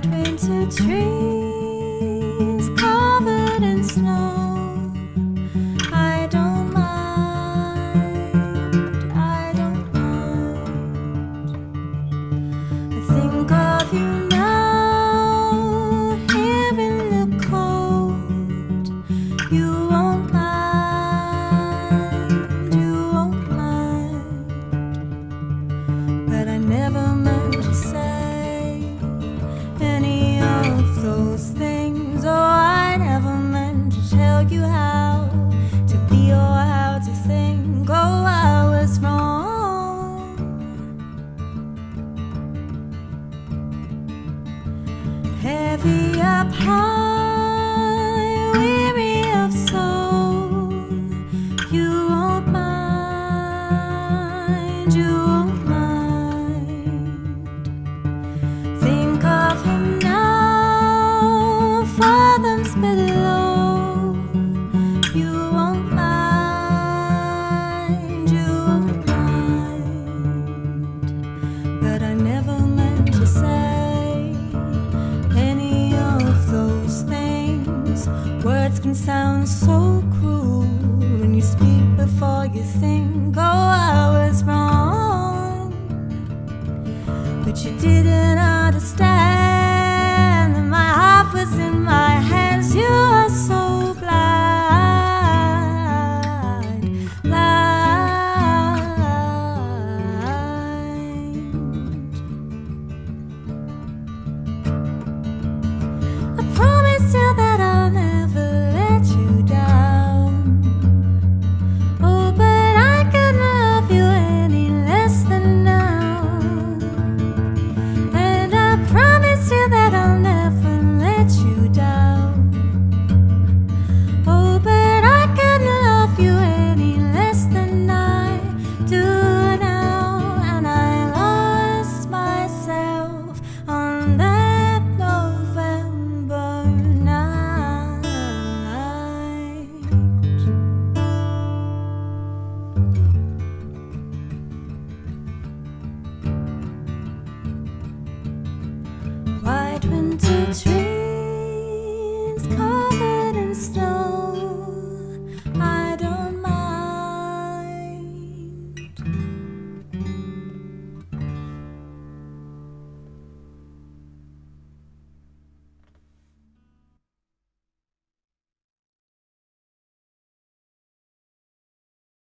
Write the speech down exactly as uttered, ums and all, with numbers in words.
winter trees covered in snow. I don't mind, I don't mind. I think of you now, here in the cold. You won't mind, you won't mind. But I never meant to say any of those things. Oh, I never meant to tell you how to be or how to think. Oh, I was wrong. Heavy up high, weary of soul. You won't mind, you won't mind. Think of him now, fathoms below. You won't mind, you won't mind. But I never meant to say any of those things. Words can sound so cruel when you speak before you think. Oh, I was wrong, but you did.